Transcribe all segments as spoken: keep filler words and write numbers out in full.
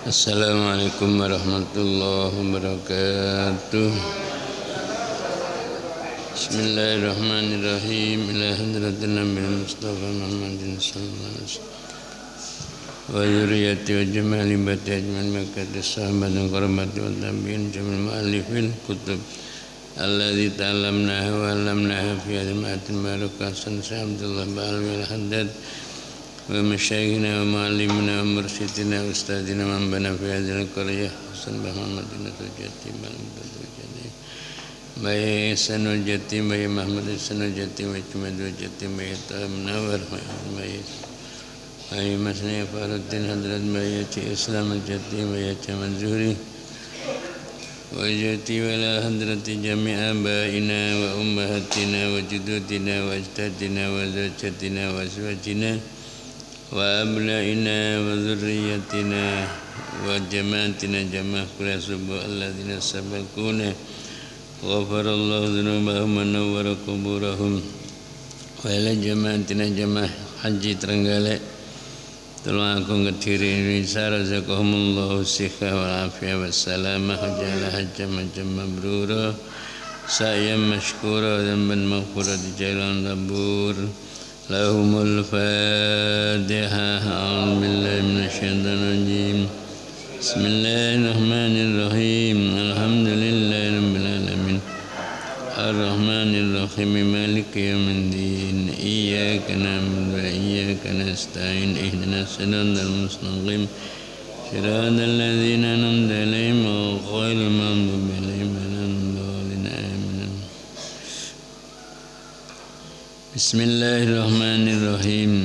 Assalamualaikum warahmatullahi wabarakatuh. Bismillahirrahmanirrahim. Ila hadratin Nabi Mustafa Muhammadin sallallahu alaihi wasallam wa dzurriyyati wa jamali bati ajmal makati sahabat dan karamat wa tabi'in jamal mu'allifin kutub alladzi ta'allamnaha wa 'allamnaha fi hadhihi barakah san Abdullah Ba'alwi al-Haddad wa masyayikhina wa mu'allimina wa mursyidina wa ustadina man bana fi hadhihi al-qaryah Hasan Muhammadin al-Jatim al-Jatim Bayi Sanul Jatim Bayi Mahmud Sanul Jatim Bayi Cumadu Jatim Bayi Ta'am Nawar Bayi Bayi Masni Faruddin Hadrat Bayi Ci Islam Al-Jatim Bayi Caman Zuhri wa jati wala hadrati jami'a baina wa ummahatina wa jududina wa ajdadina wa zawjatina wa azwajina wa abnaina wa dzurriyyatina wa jamaatina jamaah kula subuh alladzina sabaquna ghafarallahu dzunubahum wa nawwara quburahum wa ila jamaatina jamaah haji Trenggalek tolong aku Kediri Indonesia razaqahumullahu siha wal afiyah wassalamah jalla hajjah majam mabrura sa'yam mashkura dhanban maghfura di jalan labur lahumul fatihah a'udzu billahi minasyaitonir rajim bismillahirrahmanirrahim alhamdulillahi rabbil alamin arrahmanir rahim maliki yaumiddin iyyaka na'budu wa iyyaka nasta'in ihdinas siratal mustaqim siratal ladzina an'amta 'alaihim ghairil maghdubi 'alaihim waladdallin amin. Bismillahirrahmanirrahim.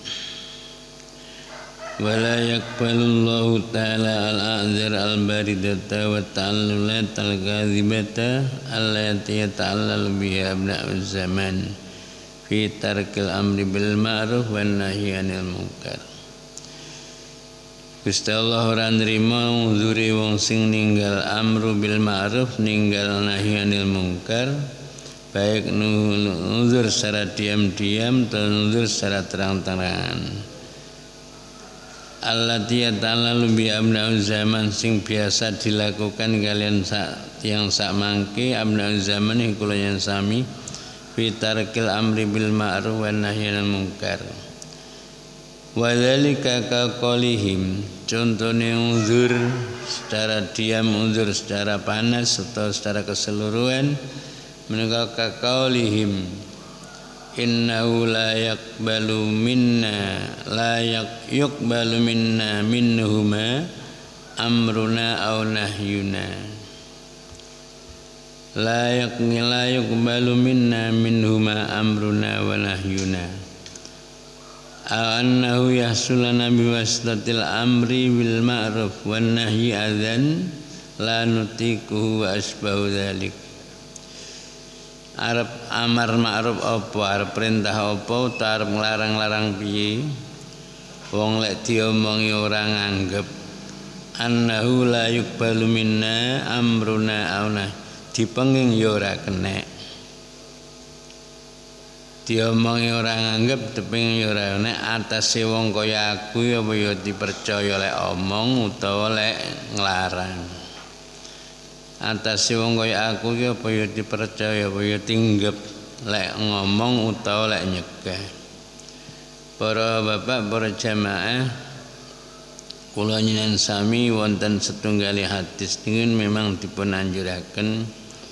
Wala yaqbalullahu ta'ala al-a'dzar al-baridata wa ta'allulat al-ghazibata allati yata'allalu biha abna'uz zaman fi tarkil amri bil ma'ruf wan nahyi 'anil munkar. Gusti Allah ora nrimo nuzuri wong sing ninggal amru bil ma'ruf ninggal nahyi 'anil munkar, baik nuzur secara diam-diam atau nuzur secara terang-terangan. Allati yata'allalu bi abna'uz zaman sing biasa dilakukan kalian sak yang sak mangke abna'uz zaman iku yang sami fi tarkil amri bil ma'ruf wan nahyi 'anil munkar. Wa dzalika ka qaulihim, contone uzur secara diam, uzur secara panas atau secara keseluruhan menika ka qaulihim innahu la yaqbalu minna la yuqbalu minna minhuma amruna aw nahyuna la yaqni la yuqbalu minna minhuma amruna wa nahyuna annahu yahsulana biwasitatil amri bil ma'ruf wan nahyi adzan la nutiquhu wa asbahu dzalik. Arab amar ma'ruf apa, arep perintah apa, utawa arep nglarang-larang piye, wong lek diomongi ora nganggep annahu la yuqbalu minna amruna auna, dipenging ya ora kenek, diomongi ora nganggep dipenging ya ora kenek, atase wong kaya aku apa ya dipercaya lek omong utawa lek nglarang. Atas wong kaya aku ki apa ya dipercaya apa ya tinggep lek ngomong utawa lek nyegah. Para bapak, para jamaah, kula nyuwun sami wonten setunggali hadis niki memang dipun anjuraken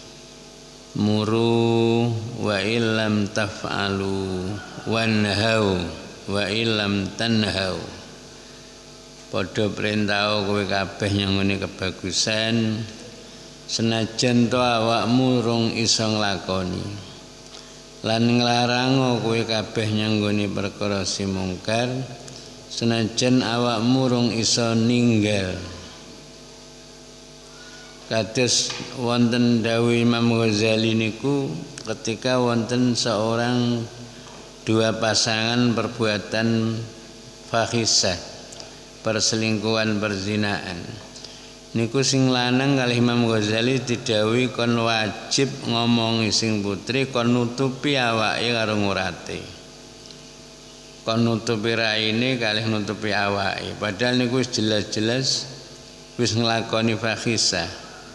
muru wa illam taf'alu wanhau wa illam tanhau. Padha perintah kowe kabeh nyangone kebagusan senajan to awakmu rong iso nglakoni lan nglarang kowe kabeh nyanggone perkara sing mungkar senajan awakmu rong iso ninggal. Kados wonten dawuh Imam Ghazali niku ketika wonten seorang dua pasangan perbuatan fahisah, perselingkuhan, perzinaan. Niku sing lanang kalih Imam Ghazali didhawuhi kon wajib ngomongi sing putri kon nutupi awake karo ngurate. Kon nutupi raine kalih nutupi awake. Padahal niku jelas-jelas wis nglakoni fahisah.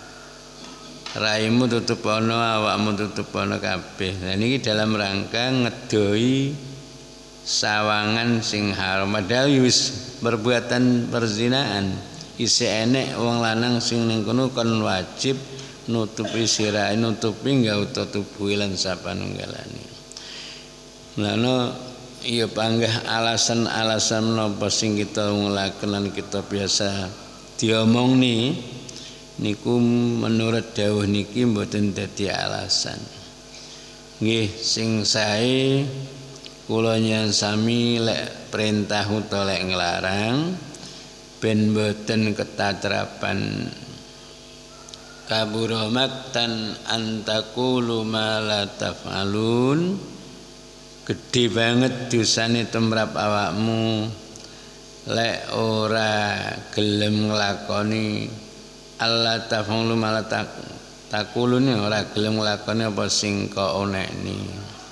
Raimu tutupono, awakmu tutupono kabeh. Nah niki dalam rangka ngedoi sawangan sing haram. Padahal wis perbuatan perzinaan. Isih enek wong lanang sing ning kono kon wajib nutupi sirahe, nutupi nggauta tubuhe lan sapanunggalane. Lana iya panggah alasan-alasan napa sing kita nglakonan kita biasa diomongni niku menurut dawuh niki mboten dadi alasan. Nggih sing sae kula nyen sami lek perintah utawa lek nglarang ben mboten ketatrapan kabura maktan antakulu ma la taf'alun. Gede banget dosane tumrap awakmu lek ora gelem nglakoni Allah taf'alu ma la takulun, ora gelem nglakoni apa sing kok onekni.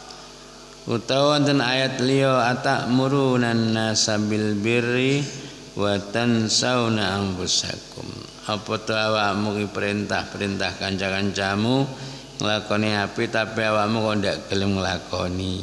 Utawa wonten ayat liya atamuruna nasa bil birri wa tansawna anfusakum. Apa to awakmu ki perintah-perintah kanca-kancamu nglakoni apik tapi awakmu kok ndak gelem nglakoni.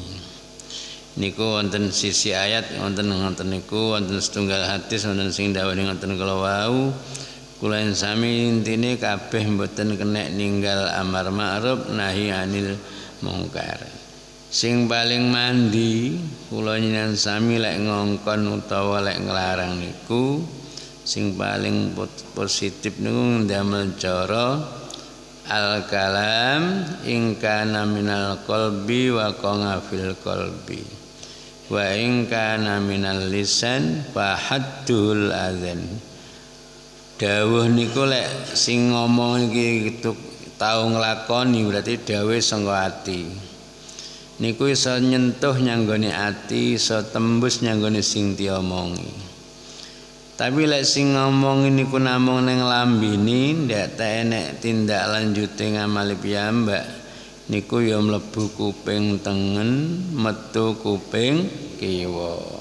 Niku wonten sisi ayat wonten ngoten niku wonten setunggal hadis wonten sing dawuh ngoten kala wau. Kula sami intine kabeh mboten kenek ninggal amar ma'ruf nahi anil mungkar. Sing paling mandi kula nyen sami lek ngongkon utawa lek nglarang niku sing paling positif niku ndamel cara al kalam ing kana minal qalbi wa qanga fil qalbi wa ing kana minal lisan fa haddul adzan. Dawuh niku lek sing ngomong iki tau nglakoni berarti dawuh saka ati. Niku iso nyentuh nyanggone ati, iso tembus nyanggone sing diomongi. Tapi lek sing ngomong niku namung ning lambene ndak ta enek tindak lanjute ngamali piyambak. Niku ya mlebu kuping tengen, metu kuping kiwa.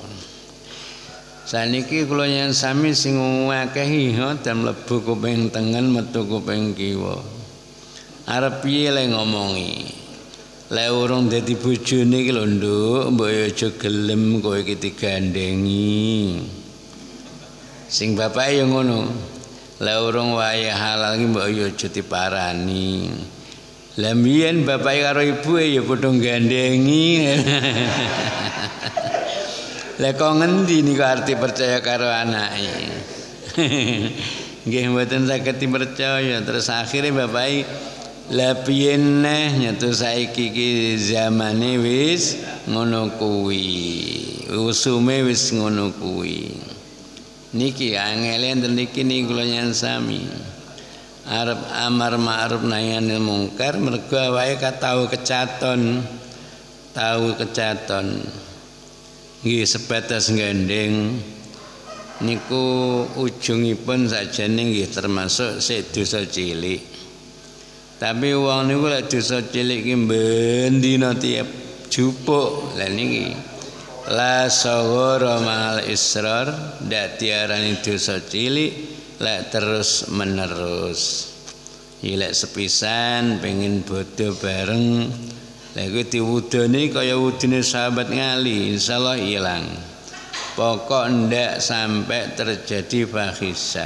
Saniki kula yen sami sing ngakehi dan mlebu kuping tengen metu kuping kiwa. Arep piye le ngomongi? Lek urung dadi bojone iki lho Nduk, mbok aja gelem kowe iki digandengi. Sing bapak ya ngono. Lek urung wayahe halal iki mbok aja diparani. Lah mbiyen bapak karo ibuke ya padha gandengi. Lah kok ngendi niku arti percaya karo anake? Nggih mboten saged dipercaya terus akhire bapak lah piye neh nyetu saiki iki zamane wis ngono kuwi. Usume wis ngono kuwi. Niki angele enten niki niku kula nyen sami. Arep amar ma'ruf nahi anil mungkar mergo awake katau kecaton. Tahu kecaton. Nggih sebatas gandeng niku ujungipun sajane nggih termasuk sik dosa cilik. Tapi wong niku lek dosa cilik ki bendina tiap jupuk. Lah niki la saghara mal israr ndak diarani dosa cilik lek terus menerus. Ilek sepisan pengen bodo bareng lha iku diwudoni kaya wudune sahabat ngali insyaallah ilang. Pokok ndak sampai terjadi fahisah.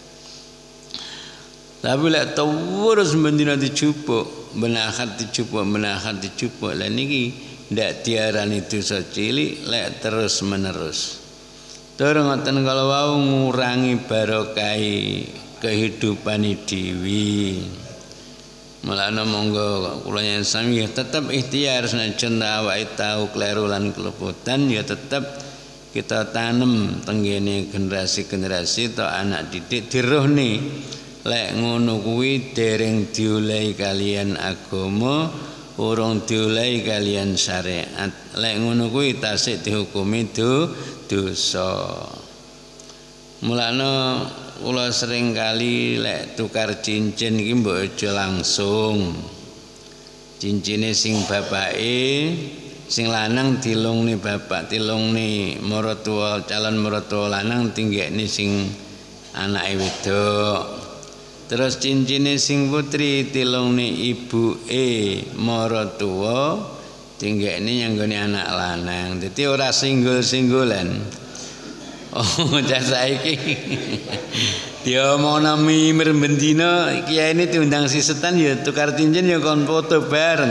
Tapi lek terus bendina dicupuk, benahat dicupuk, benahat dicupuk lha niki ndak diarani dosa cilik lek terus menerus. Tur ngoten kalau wau ngurangi barokah kehidupan dewi. Mulane monggo kula yen sami tetep ikhtiar senajan awake tau kleru lan kelebutan ya tetep kita tanam tenggene generasi-generasi atau anak didik dirohne lek ngono kuwi dereng diulehi kalian agama urung diulehi kalian syariat lek ngono kuwi tasik dihukumi do dosa. Mulane kula sering kali lek tukar cincin iki mbok aja langsung. Cincine sing bapake sing lanang dilungne bapak, dilungne maratuwa calon maratuwa lanang tinggekne sing anake wedok. Terus cincine sing putri tilungne ibuke mara tuwa tinggekne nyanggone anak lanang. Dadi ora singgul-singgulan. Oh, cah saiki diomongno mimir bendina kiyaine diundang si setan ya tukar cincin ya kon foto bareng.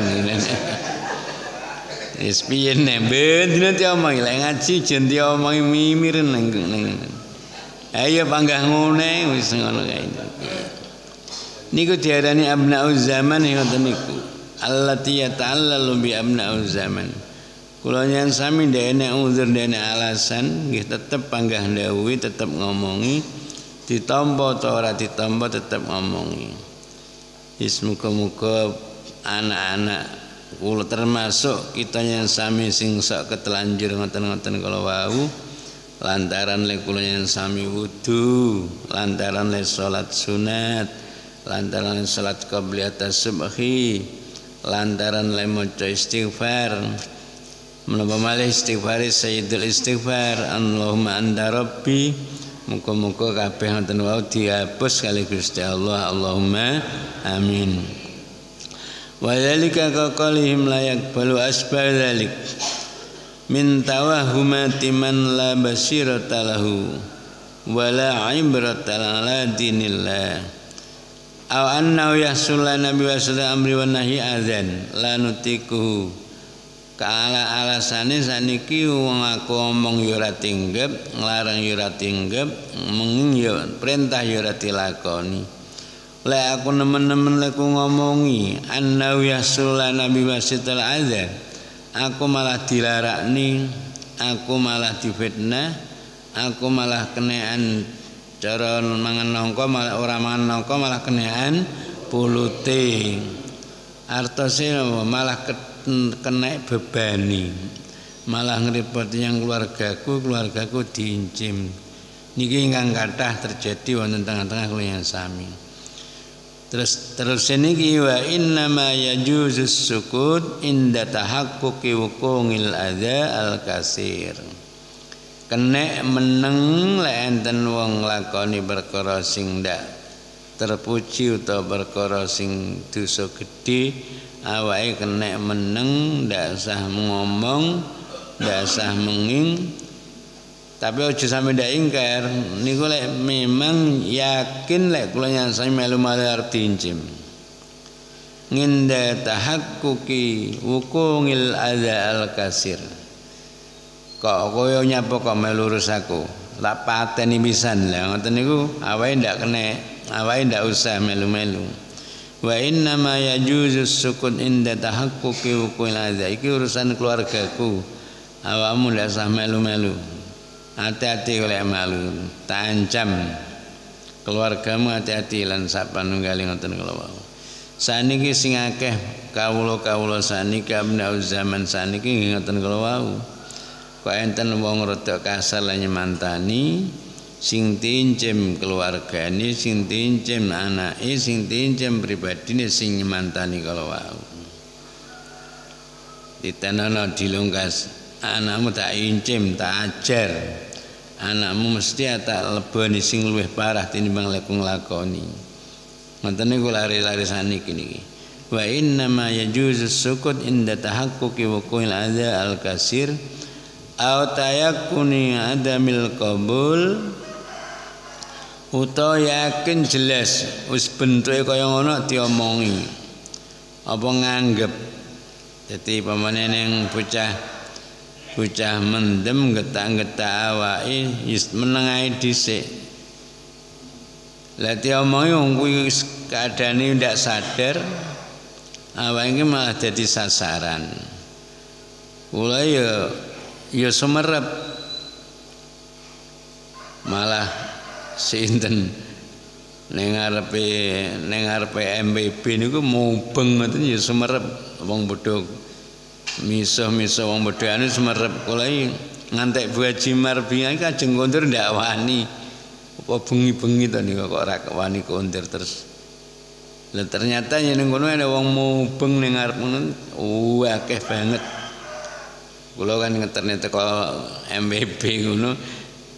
Wis piye nek bendina diomongi lek ngaji jen diomongi mimir nang nang. Ayo panggah ngene wis ngono kae. Niku diarani abnauz zaman ngoten niku. Allati yata'allalu bi abnauz zaman. Kula nyen sami ndene uzur ndene alasan nggih tetep panggah ndawuhi tetep ngomongi ditampa ta ora ditampa tetep ngomongi. Wis muga-muga anak-anak kula termasuk kita yang sami sing sok ketelanjur ngoten-ngoten kala wau lantaran le kula yang sami wudu, lantaran le salat sunat, lantaran salat qabliyat subhi, lantaran le maca istighfar. Menapa malih istighfar sayyidul istighfar Allahumma anta rabbi. Muga-muga kabeh ngoten wau dihapus kali Gusti Allah. Allahumma amin. Wa dzalika ka qalihim la yaqbalu asbal dzalik min tawahhumati man la basirata lahu wa la ibrata la dinillah aw annahu yahsul nabi wa sallallahu amri wa nahi adzan la nutiku kala alasane saniki wong aku omong ya ora tinggep nglarang ya ora tinggep menging ya perintah ya ora dilakoni. Lek aku nemen-nemen lek ngomongi annahu yahsul nabi wa sallallahu adzan aku malah dilarakni, aku malah difitnah, aku malah kenaan cara mangan nangka malah ora mangan nangka malah kenaan pulute. Artose malah kena bebani, malah ngrepoti yang keluargaku, keluargaku diincim. Niki ingkang kathah terjadi wonten tengah-tengah kula yang sami. Terus terus niki wa inna ma yajuzus sukut inda tahaqquqi wuqungil adza al kasir. Kenek meneng lek enten wong lakoni perkara sing ndak terpuji utawa perkara sing dosa gedhe awake kenek meneng ndak usah ngomong ndak usah menging. Tapi aja sampe ndak ingkar niku lek memang yakin lek kula nyansani melu-melu arep diincim. Nginda tahaqquqi wuqungil adza al kasir. Kok koyo nyapa kok melu urus aku. Tak pateni pisan lha ngoten niku awake ndak kena, awake ndak usah melu-melu. Wa inna ma yajuzus sukun inda tahaqquqi wuqungil adza iki urusan keluargaku. Awakmu ndak usah melu-melu. Hati-hati oleh malu, tak ancam keluargamu hati-hati lan sak panunggaling ngoten kula wau. Saniki sing akeh kawula-kawula saniki abnauz zaman saniki ngoten kula wau. Kok enten wong rada kasar lan nyemantani sing diincim keluargane, sing diincim anake, sing diincim pribadine sing nyemantani kala wau. Ditenono dilungkas, anakmu tak incim, tak ajar. Anakmu mesti tak leboni sing luwih parah tinimbang lek nglakoni. Ngoten niku lari-lari saniki niki. Wa inna ma yajuzu sukut inda tahaqquqi wuqul adza al kasir aw tayakkuni adamil qabul utawa yakin jelas wis bentuke kaya ngono diomongi. Apa nganggep dadi pamane ning bocah bocah mendem getak-getak awake wis meneng ae dhisik. Lah diomongi wong kuwi keadaane ndak sadar awake malah dadi sasaran. Kula ya ya sumerep malah sinten ning ngarepe ning ngarepe M B B niku mubeng ngoten ya sumerep wong bodho. Miso-miso wong bedhane semerep kula iki ngantek Bu Haji Marbiyah kajeng kondur ndak wani. Apa bengi-bengi to niku kok ora wani kondur terus. Lah ternyata yen ngono ana wong mubeng ning ngarep ngono akeh banget. Kula kan ngeterne teko M B B ngono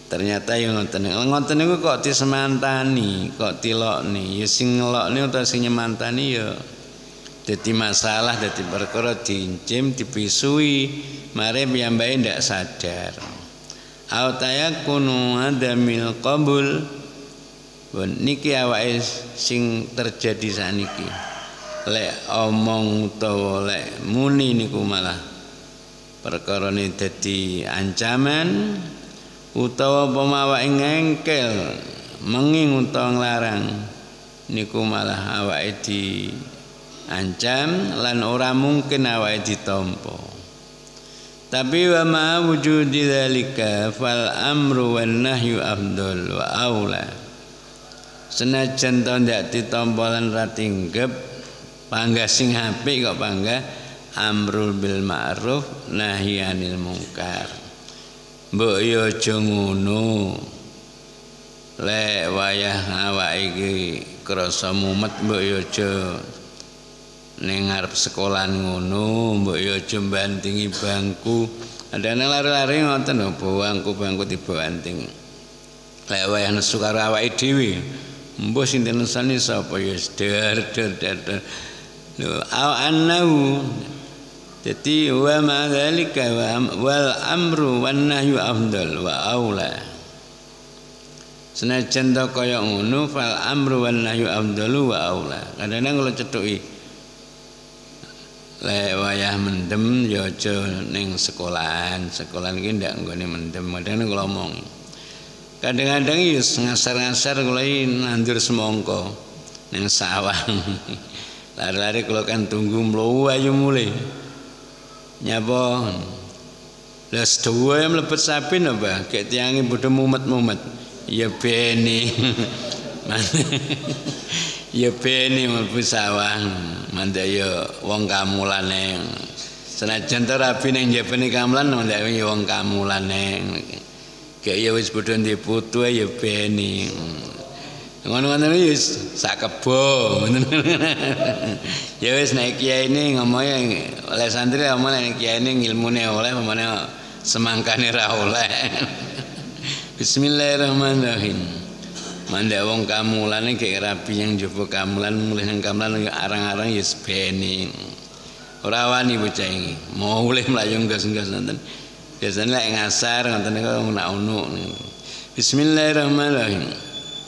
Ternyata yang ngoten ngoten niku kok disemantani, kok dilokne. Ya sing ngelokne utawa sing nyemantani ya dadi masalah, dadi perkara diincim, dipisui, mare piyambake ndak sadar. Au tayakunu adamil qabul. Bon niki awake sing terjadi saniki. Lek omong utawa lek muni niku malah perkarane dadi ancaman utawa pemawake ngengkel menging utawa nglarang niku malah awake di ancam lan ora mungkin awake ditampa. Tapi wa ma wujudi dzalika fal amru wan nahyu afdal wa aula. Senajan to ndak ditampa lan ra tinggep panggah sing apik kok panggah amrul bil ma'ruf nahi anil munkar. Mbok yo aja ngono. Lek wayah awake iki krasa mumet mbok yo aja ning ngarep sekolahan ngono, mbok yo aja bantingi bangku. Adane lari-lari ngoten lho, bangku-bangku dibanting. Lek wayah nesu karo awake dhewe, mbok sing dinesani sapa ya der der der. Lho, annahu jadi wa ma dzalika wal amru wan nahyu afdal wa aula. Senajan to kaya ngono fal amru wan nahyu afdalu wa aula. Kadang-kadang kula cethuki lek wayah mendem ya aja ning sekolahan. Sekolahan iki ndak nggone mendem. Kadang-kadang kula omong. Kadang-kadang ya ngasar-ngasar kula iki nandur semangka ning sawah. Lari-lari kula kan tunggu mlowo ayu mulai. Nyapa lah sedawa yang mlebet sapi napa kek tiange bodho mumet-mumet ya beni ya beni mlebu sawah mandha ya wong kamulane senajan to rabi ning njabane kamulan mandha ya wong kamulane kek ya wis bodho ndek putu ya beni ngono-ngono ya sak kebo ya wis nek kiai ini ngomongnya oleh santri omong nek kiai ini ngilmune oleh pamane semangkane ra oleh. Bismillahirrahmanirrahim. Mandek wong kamulane kek rabi yang njaba kamulan mulih nang kamulan arang-arang ya beni. Ora wani bocah iki. Mau mulih mlayu gas-gas nonton. Biasane lek ngasar ngoten niku nak-unuk. Bismillahirrahmanirrahim.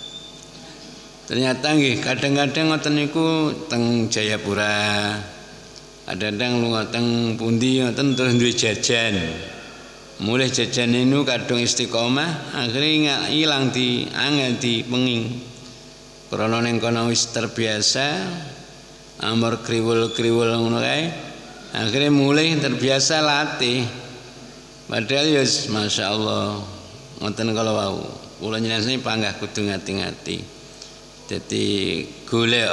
Ternyata nggih kadang-kadang ngoten niku teng Jayapura. Kadang-kadang lunga teng pundi ngoten terus duwe jajan. Mulai jajan niku kadung istiqomah, akhirnya ilang di angel di penging. Krana ning kono wis terbiasa amor kriwul-kriwul ngono kae. Akhirnya mulai terbiasa latih. Padahal ya masyaallah ngoten kala wau. Kula njenengan panggah kudu ngati-ngati. Jadi golek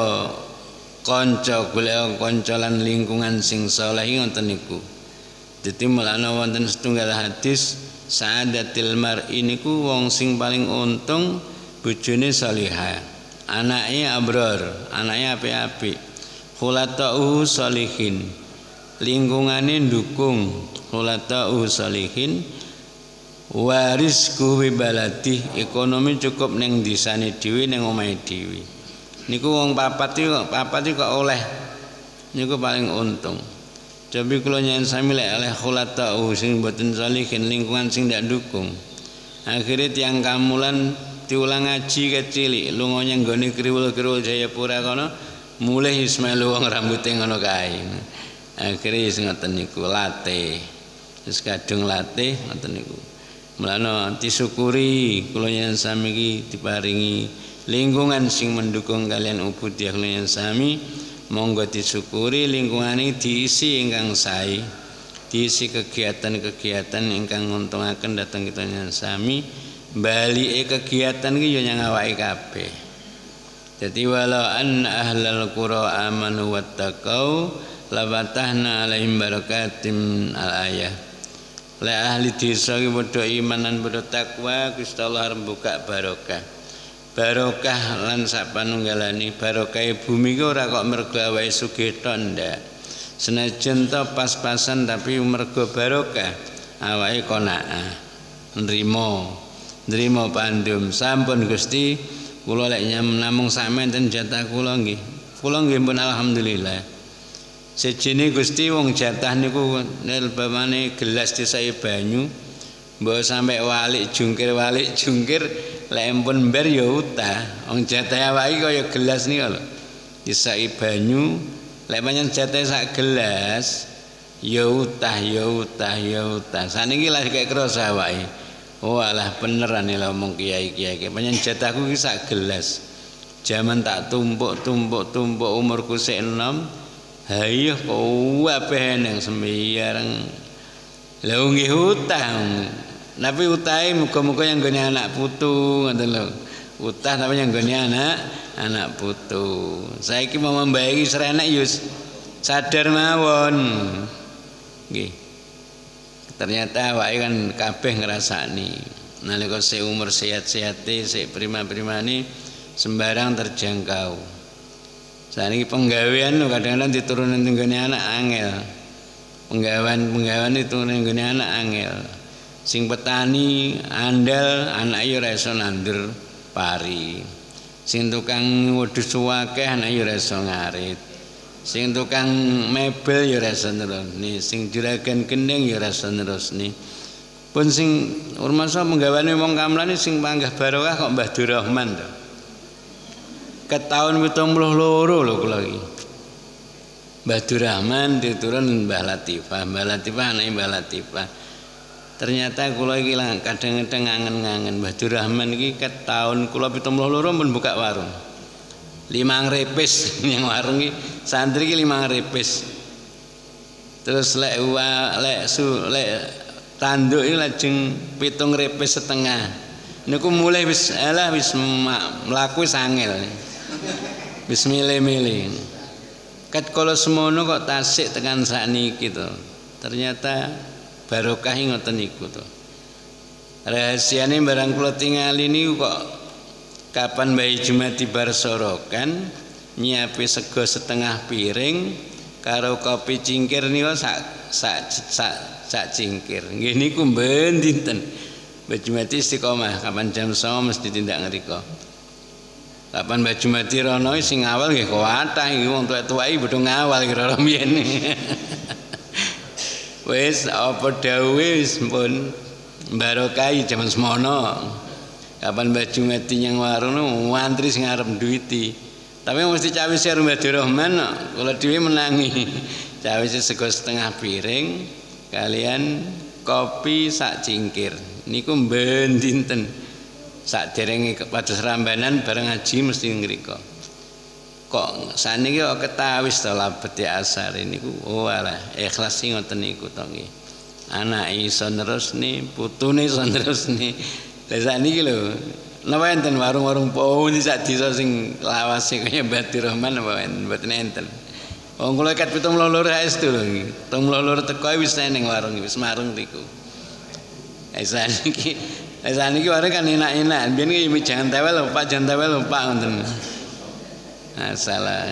kanca, golek kanca lan lingkungan sing saleh ngoten niku. Dadi mulane wonten setunggal hadis sa'adatil mar'i niku wong sing paling untung bojone salihah, anake abror, anake apik-apik. Khulata'uhu salihin. Lingkungane ndukung khulata'uhu salihin. Warisku wibaladi ekonomi cukup neng disane dhewe neng omahe dhewe niku wong papat iki kok papat iki kok oleh niku paling untung. Tapi kula nyen sami lek oleh khulatau sing mboten salihin lingkungan sing ndak dukung akhire tiyang kamulan diulang ngaji kecilik lunga nggone kriwul-kriwul Jayapura kono mulih Ismail wong rambuté ngono kae akhire wis ngoten niku latih wis kadung latih ngoten niku. Mulane disyukuri kula yen sami iki diparingi lingkungan sing mendukung kalian ubudiyah kula yen sami monggo disyukuri lingkungane diisi ingkang sae diisi kegiatan-kegiatan ingkang nguntungaken dhateng kita yen sami balike kegiatan iki yo nyang awake kabeh. Dadi walau an ahlal qura amanu wattaqau la fatahna alaihim barakatim al ayah. Lek ahli desa iki padha iman lan padha takwa Gusti Allah arep buka barokah. Barokah lan sapanunggalane barokah bumi iki ora kok mergo awake sugih tok ndak. Senajan to pas-pasan tapi mergo barokah awake qanaah nrimo. nrimo pandum. Sampun Gusti, kula lek nyam namung samenten jatah kula nggih. Kula nggih pun alhamdulillah. Sejene Gusti wong jatah niku nelbamane gelas disai banyu. Mbok sampe walik jungkir walik jungkir lek ampun mber ya utah. Wong jatah awake kaya gelas nika lho. Disai banyu, lek pancen jatah sak gelas ya utah ya utah ya utah. Saniki lagi kaya krasa awake. Oh alah beneran lho omong kiai-kiai. Pancen jatahku iki sak gelas. Jaman tak tumpuk-tumpuk-tumpuk umurku sik enom. Hayo kok kabeh nang sembayang. Lha nggih utang. Tapi utahe muga-muga yang nggone anak putu ngoten lho. Utah tapi yang nggone anak anak putu. Saiki mau membayari serenek yus sadar mawon. Nggih. Ternyata awake kan kabeh ngrasani. Nalika sik umur sehat-sehate, sik prima-primane sembarang terjangkau. Saniki penggawean kadang-kadang diturunin tenggone anak angel. Penggawean-penggawean diturunin tenggone anak angel. Sing petani andal anake ora iso nandur pari. Sing tukang wedhus akeh anake ora iso ngarit. Sing tukang mebel ya ora iso nerusne, sing juragan gendeng ya ora iso nerusne. Pun sing urmasa penggaweane wong kamlane sing panggah barokah kok Mbah Durrahman to. Ket tahun pitung puluh loro lho kula iki. Mbah Durrahman diturun Mbah Latifah, Mbah Latifah anake Mbah Latifah. Ternyata kula iki kadang-kadang ngangen-ngangen Mbah Durrahman iki ket tahun kula pitung puluh loro pun buka warung. Limang repis yang warung iki santri iki limang repis. Terus lek wa lek su lek tanduk iki lajeng pitung repis setengah. Niku mulai wis alah wis mlaku wis angel. Wis milih-milih. Kat kala semono kok tasik tekan sakniki to. Ternyata barokah ngoten niku to. Rahasiane barang kula tingali niku kok kapan Mbah Jumadi bar sorokan nyiapi sego setengah piring karo kopi cingkir niku sak sak sak sak cingkir. Nggih niku mben dinten. Mbah Jumadi istiqomah kapan jam songo mesti tindak ngrika. Kapan Mbah Jumadi rono sing awal nggih kuwathah iki wong tuwa-tuwa iki bodho ngawal kira-kira mbiyen. Wis apa dawuhe wis pun barokah jaman semono. Kapan Mbah Jumadi nyang warung ngantri sing arep duwiti. Tapi mesti cawise karo Mbah Durrahman kula dhewe menangi. Cawise sego setengah piring kalian kopi sak cingkir. Niku mben dinten. Saderenge kados rambanan bareng ngaji mesti ngrika. Kok saniki kok ketawis to labete asar niku oh alah ikhlas ngoten niku to nggih. Anak iso nerusne, putune iso nerusne. Lah saniki lho, napa enten warung-warung pundi sak desa sing lawase kaya Mbah Durrahman napa mboten enten. Wong kula kat pitung puluh loro saestu lho nggih. pitung puluh loro teko wis eneng warung wis marung niku. Lah saniki Lah saniki warung kan enak-enak. Biyen iki jangan tewel lho, Pak, jangan tewel lho, Pak ngoten. Masalah.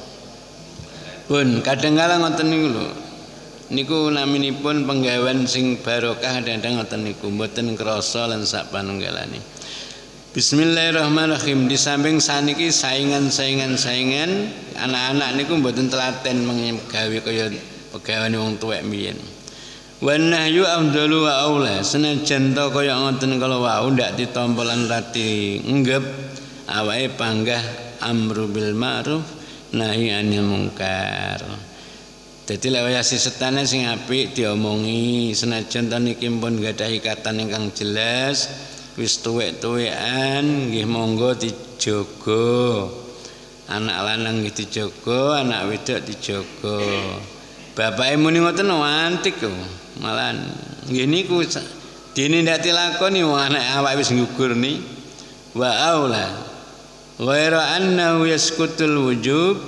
Pun kadang kala ngoten niku lho. Niku naminipun penggawean sing barokah kadang-kadang ngoten niku mboten krasa lan sak panunggalane. Bismillahirrahmanirrahim. Di samping saniki saingan-saingan-saingan anak-anak niku mboten telaten menggawe kaya pegaweane wong tuwek mbiyen. Wa nahyu afdalu wa aula. Senajan to kaya ngoten kala wau ndak ditampa lan rati nggep awake panggah amru bil ma'ruf nahi anil munkar. Dadi lek waya setane sing apik diomongi senajan to niki pun gadah ikatan ingkang jelas wis tuwek-tuwekan nggih monggo dijogo. Anak lanang nggih dijogo, anak wedok dijogo. Bapake muni ngoten antik kok. Malah nggih niku dene ndak dilakoni wong anak awake wis ngugurni wa aula ghaira annahu yaskutul wujub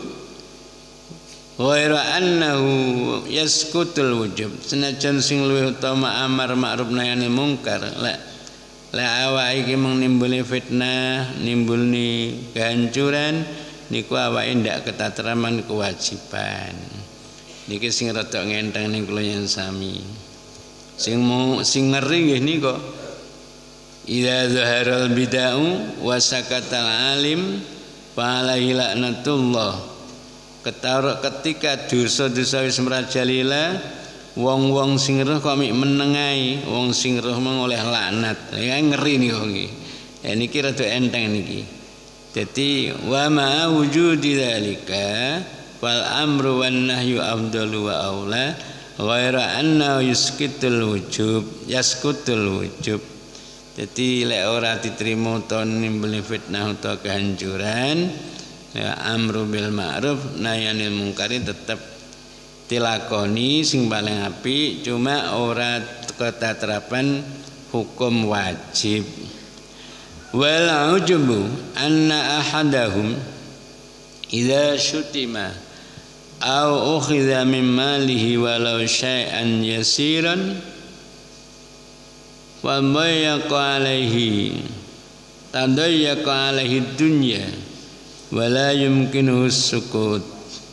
ghaira annahu yaskutul wujub senajan sing luwih utama amar ma'ruf nahi anil munkar lek lek awake iki mung nimbuli fitnah nimbulni kehancuran niku awake ndak ketatraman kewajiban. Niki sing rada ngenteng ning kula yen sami. Sing mau sing ngeri nggih nika idza zaharal bid'u wa sakatal alim fa alaihi laknatullah. Ketika dosa-dosa wis merajalela, wong-wong sing roh kok mik menengai, wong sing roh mengoleh laknat. Ya ngeri niku nggih. Ya niki rada enteng niki. Dadi wa ma wujudi dzalika fal amru wan nahyu afdalu wa aula ghaira anna yuskitul wujub yaskutul wujub. Dadi lek ora diterima utawa nimbuli fitnah utawa kehancuran, ya amru bil ma'ruf nahyanil munkari tetep dilakoni sing paling apik, cuma ora ketaterapan hukum wajib. Wal ujubu anna ahadahum idza syutima aw ukhidha min malihi walau syai'an yasiran wa mayyaqa alaihi tadayyaqa alaihi dunya wala yumkinuhu sukut.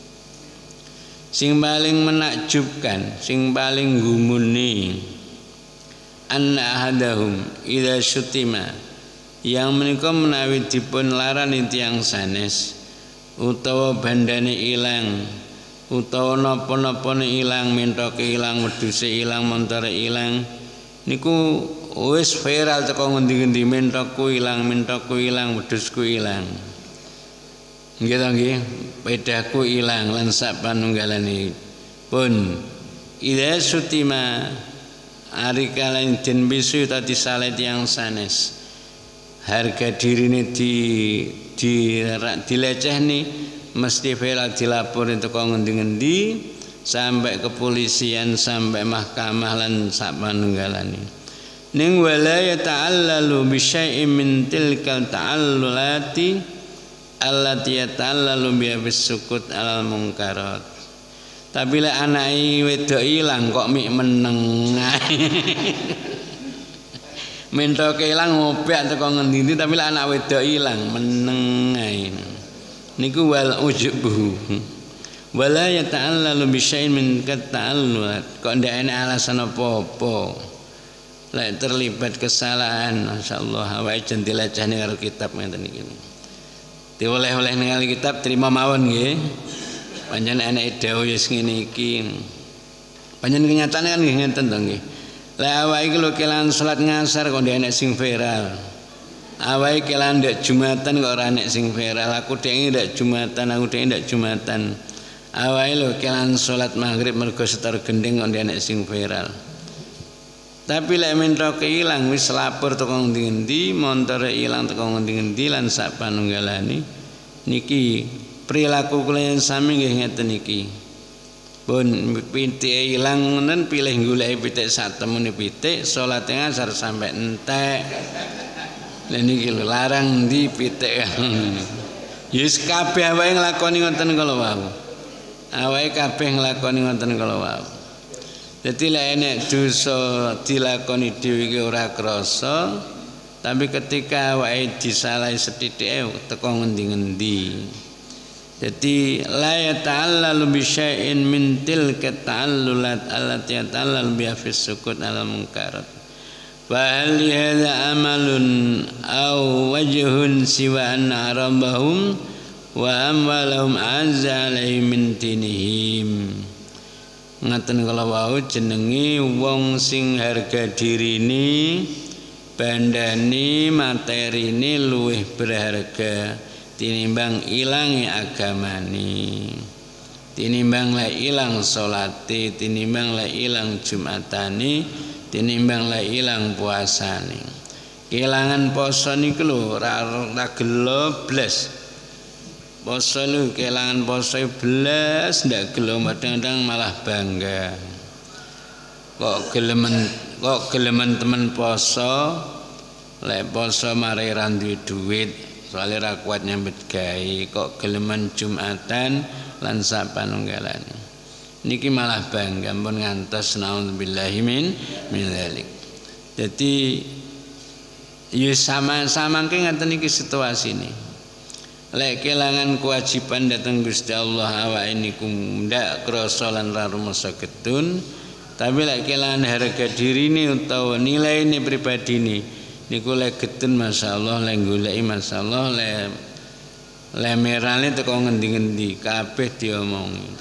Sing paling menakjubkan, sing paling gumuni, anna ahadahum idza syutima, yang menika menawi dipun larani tiyang sanes utawa bandane ilang utawa napa-napane ilang, mentoke ilang, wedhuse ilang, montore ilang, niku wis viral teko ngendi-endi, mentokku ilang, mentokku ilang, wedhusku ilang. Nggih to nggih, pedaku ilang lan sak panunggalane pun idza sutima ari kalen den bisu ta disale tiyang sanes, harga dirine di di dilecehni, mesti viral dilapor teko ngendi-endi sampai kepolisian, sampai mahkamah lan sak panunggalane. Ning wala ya ta'allalu bi syai'in min tilkal ta'allulati allati yata'allalu bi bisukut alal munkarat. Tapi lek anake wedok ilang kok mik meneng. Mentoke ilang ngopek teko ngendi tapi lek anak wedok ilang meneng ae. Niku wal ujubu. Wala yata'allalu bi syai'in min kata'allulat. Kok ndak enak alasan apa-apa. Lek terlibat kesalahan, masyaallah awake jen dilecehne karo kitab ngeten iki. Dioleh-oleh ningali kitab terima mawon nggih. Panjenengan enake dawuh wis ngene iki. Panjenengan kenyataane kan nggih ngeten to nggih. Lek awake iki lho kelan salat ngasar kok ndek enek sing viral. Awake kelan ndek Jumatan kok ora enek sing viral. Aku dhewe ndek Jumatan, aku dhewe ndek Jumatan. Awake lho kelan salat maghrib mergo setor gending kok ndek enek sing viral. Tapi lek mentoke ilang wis lapor teko ngendi-endi, montore ilang teko ngendi-endi lan sak panunggalane. Niki perilaku kula sami nggih ngeten iki. Pun pitike ilang ngoten pilih goleki pitik sak temune pitik, salat ngasar sampai entek. Lah niki lho larang ndi pitik. Yes kabeh awake nglakoni ngoten kala wau. Awake kabeh nglakoni ngoten kala wau. Jadi lek enek dosa dilakoni dhewe iki ora krasa, tapi ketika awake disalahi sethithike teko ngendi-endi. Jadi la yata'allalu bi syai'in min tilka ta'allulat allati yata'allalu biha fi sukut ala munkarat. Fa hal hadza amalun aw wajhun siwa an arabahum wa amwalahum azza alaihim min dinihim. Ngaten kala wau jenenge wong sing harga dirine, bandane, materine luwih berharga tinimbang ilange agamane, tinimbang lek ilang salate, tinimbang lek ilang jumatane, tinimbang lek ilang puasane. Kelangan poso niku lho ora gelo blas. Poso lu kelangan poso belas ndak gelem, kadang-kadang malah bangga. Kok gelemen kok gelemen temen poso, lek poso mari ra duwe duit, soalnya ra kuat nyambet gawe, kok gelemen Jumatan lan sak panunggalane. Niki malah bangga pun ngantos naudzubillahi min min dzalik. Dadi ya sama-sama ki ngaten iki situasine. Lek kelangan kewajiban datang Gusti Allah awake niku ndak krasa lan ra rumasa getun, tapi lek kelangan harga dirine utawa nilaine pribadine niku le getun masyaallah, le goleki masyaallah, le le merane teko ngendi-ngendi kabeh diomongi.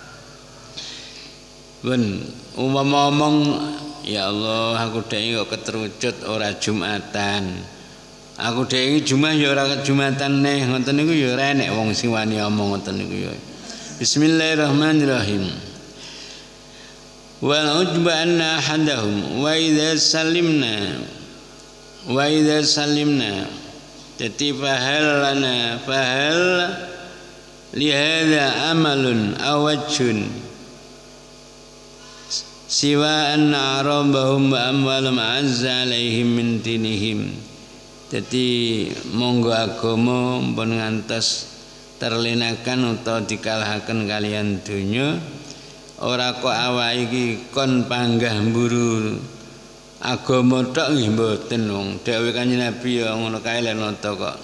Ben umpama ngomong ya Allah aku dhewe kok keterucut ora Jumatan. Aku dhewe Jumat ya ora Jumatan neh, ngoten niku ya ora enek wong sing wani omong ngoten niku ya. Bismillahirrahmanirrahim. Wa ujba anna ahadahum wa idza salimna wa idza salimna jadi fahal lana fahal li hadza amalun awajjun siwa anna arabahum wa amwalum azza alaihim min dinihim. Jadi monggo agama pun ngantos terlenakan utawa dikalahaken kalian dunya, ora kok awake iki kon panggah mburu agama tok nggih mboten wong dawuh Kanjeng Nabi ya ngono kae lek nata kok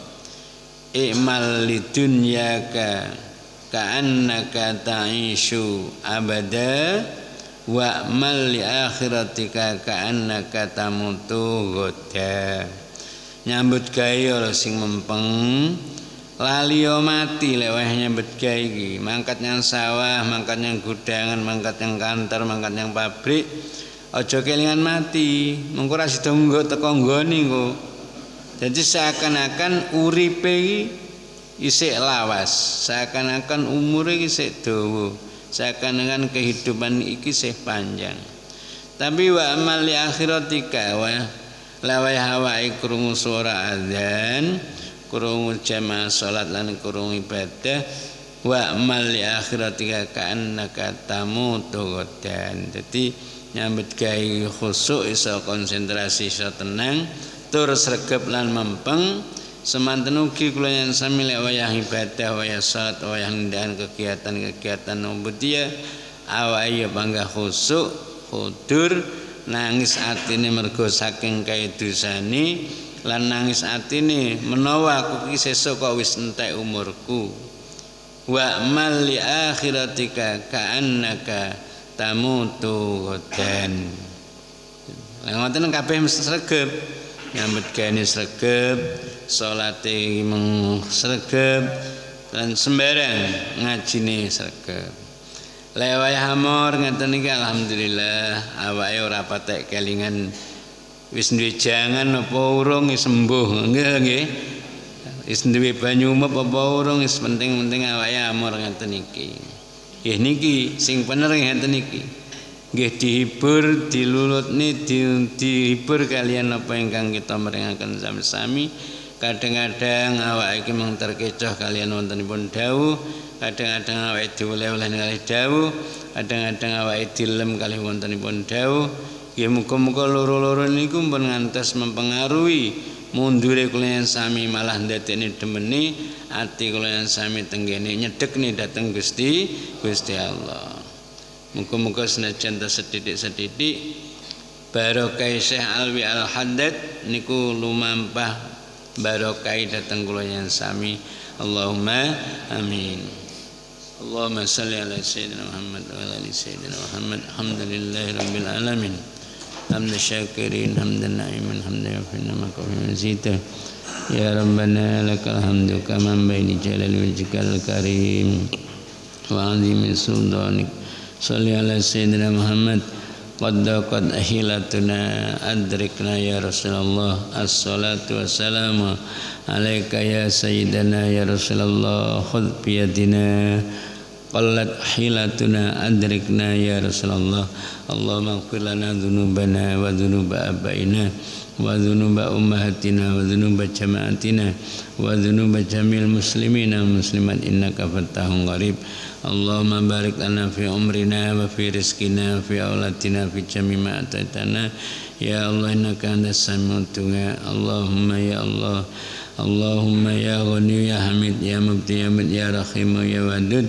ikmal lidunyaka ka'annaka ta'ishu abada wa mal li akhiratika ka'annaka tamutu ghadan. Nyambut gawe ora sing mempeng lali yo mati lek weh nyambut gawe iki, mangkat nyang sawah, mangkat nyang gudangan, mangkat nyang kantor, mangkat nyang pabrik, aja kelingan mati, mengko ora sida nggo teko nggone engko. Jadi seakan-akan uripe iki isih lawas, seakan-akan umure iki isih dawa, seakan-akan kehidupan iki isih panjang. Tapi wa amal li akhiratika wa lawai hawai krungu suara adzan, krungu jamaah salat lan krungu ibadah, wa amal li akhiratika ka'annaka tamutu ghadan. Dadi nyambut gawe khusuk iso konsentrasi iso tenang, tur sregep lan mempeng. Semanten ugi kula yen sami lek wayah ibadah, wayah salat, wayah nindakaken kegiatan-kegiatan ubudiyah, awake ya panggah khusuk, khudur, nangis atine mergo saking kaedusane, lan nangis atine menawa aku ki sesuk kok wis entek umurku. Wa mal li akhiratika ka'annaka tamutu ghadan. Lah ngoten kabeh mesti sregep, nyambut gawe sregep, salate mung sregep, lan sembarang ngajine sregep. Lewai hamor ngeten iki alhamdulillah awake ora patek kelingan wis duwe jangan apa urung wis sembuh nggih nggih wis duwe banyu umep apa urung wis penting-penting awake hamor ngeten iki. Nggih niki sing bener ngeten iki. Nggih dihibur dilulutne di, dihibur kalian apa ingkang kita merengaken sami-sami. Kadang-kadang awake iki mung terkecoh kalian wontenipun dawuh, kadang-kadang awake dioleh-oleh kalih dawuh, kadang-kadang awake dilem kalih wontenipun dawuh. Nggih muga-muga loro-loro niku pun ngantos mempengaruhi mundure kula yen sami malah ndadekne demene ati kula yen sami tenggene nyedhekne dhateng Gusti Gusti Allah. Muga-muga senajan sedidik-sedidik barokah Syekh Alwi Al-Haddad niku lumampah barokah datang kula yang sami. Allahumma amin. Allahumma salli ala sayyidina Muhammad wa ala ali sayyidina Muhammad. Alhamdulillahi rabbil alamin. Hamdan syakirin, hamdan na'imin, hamdan yafina maqamin zita. Ya Rabbana lakal hamdu kama baini jalali wajhikal karim wa azimi sultanik. Salli ala sayyidina Muhammad. Qad qad ahilatuna adrikna ya Rasulullah, assalatu wassalamu alaika ya sayyidana ya Rasulullah, khudh biyadina qallat ahilatuna adrikna ya Rasulullah. Allahumma ighfir lana dhunubana wa dhunuba abaina wa dhunuba ummahatina wa dhunuba jama'atina wa dhunuba jamil muslimina muslimat innaka fattahun qarib. Allahumma barik lana fi umrina wa fi rizqina wa fi aulatina fi jami ma ataitana ya Allah innaka antas sami'ud du'a. Allahumma ya Allah, Allahumma ya Ghani ya Hamid ya Mubdi ya Mid ya Rahim ya Wadud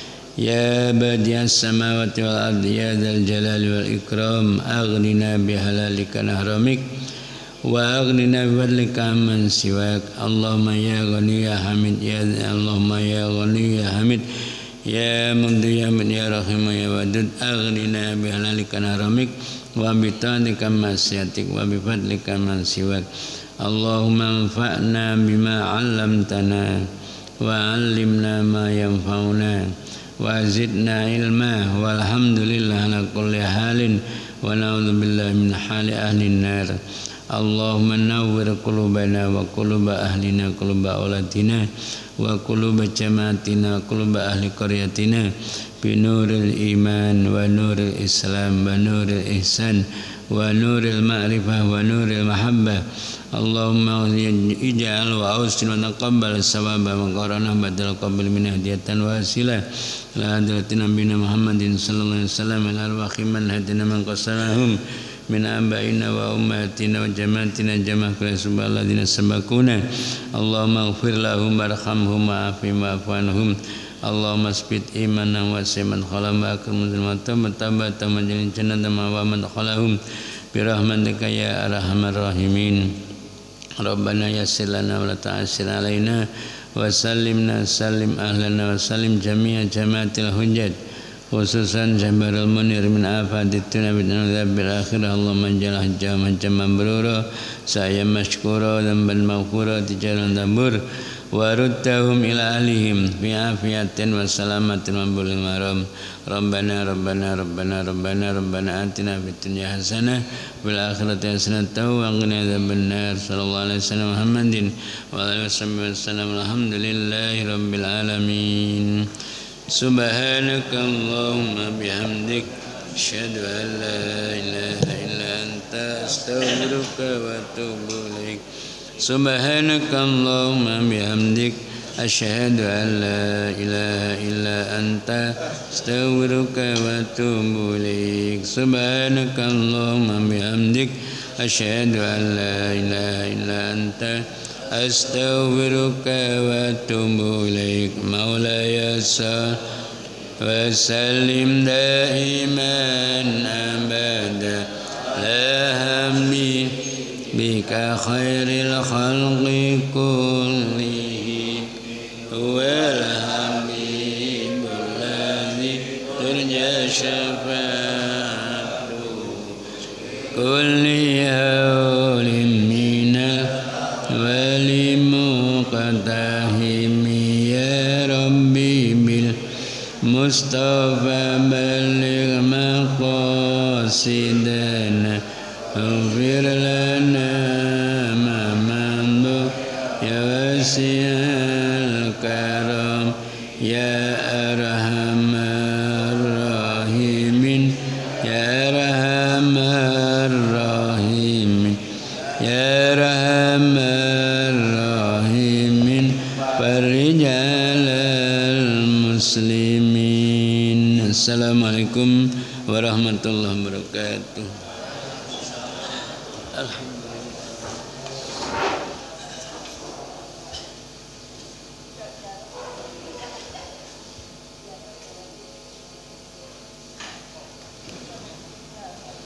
ya Badi'as samawati wal ardi ya dzal jalali wal ikram. Aghnina bihalalika nahramik wa aghnina bifadlika amman siwak. Allahumma ya Ghani ya Hamid ya Allahumma ya Ghani ya Hamid ya Mubdi ya Mid ya Rahim ya Wadud. Aghnina bihalalika nahramik wa bi ta'atika masyatik wa bi fadlika man siwak. اللهم انفعنا بما علمتنا وعلمنا ما ينفعنا وزدنا علما والحمد لله على كل حال ونعوذ بالله من حال أهل النار اللهم نور قلوبنا وقلوب أهلنا قلوب أولادنا وقلوب جماعتنا وقلوب أهل قريتنا بنور الإيمان ونور الإسلام ونور الإحسان ونور المعرفة ونور المحبة اللهم اجعل وأوصل ونقبل الثواب وقرنا بدل قبل من هدية واسلة على حضرة نبينا محمد صلى الله عليه وسلم على أرواح من هدنا من قصرهم من آبائنا وأمهاتنا وجماعتنا جماعة كل سبحان الذين سبقونا اللهم اغفر لهم وارحمهم وعافهم واعف عنهم اللهم اثبت إيمانا وسيما خلهم وأكرم ذمتهم وتبت مجل الجنة ومن خلهم برحمتك يا أرحم الراحمين ربنا يسر لنا ولا تعسر علينا وسلمنا سلم أهلنا وسلم جميع جماعة الحجاج خصوصا جبر المنير من آفات الدنيا بالعذاب بالآخرة اللهم اجعل حجهم حجا مبرورا سعيا مشكورا ذنبا مغفورا تجارا دبور وردهم إلى أهلهم في عافية وسلامة وبلغ المرام ربنا ربنا ربنا ربنا ربنا آتنا في الدنيا حسنة وفي الآخرة حسنة وقنا عذاب النار صلى الله عليه وسلم محمد وعلى آله وصحبه وسلم الحمد لله رب العالمين سبحانك اللهم بحمدك أشهد أن لا إله إلا أنت أستغفرك وأتوب إليك سبحانك اللهم بحمدك أشهد أن لا إله إلا أنت أستغفرك وأتوب إليك سبحانك اللهم بحمدك أشهد أن لا إله إلا أنت أستغفرك وأتوب إليك مولاي صل وسلم دائما أبدا لا همي بك خير الخلق كلهم هو الحبيب الذي ترجى شفاعته كل هول من الولي مقتحم يا ربي بالمصطفى بلغ مقاصدنا اغفر لنا ما مضى يا واسع الكرم يا أرحم الراحمين يا أرحم الراحمين يا أرحم الراحمين فرج على المسلمين. Assalamualaikum warahmatullahi wabarakatuh. Alhamdulillah.